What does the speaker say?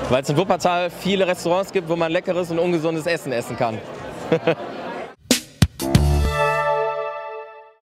Weil es in Wuppertal viele Restaurants gibt, wo man leckeres und ungesundes Essen essen kann.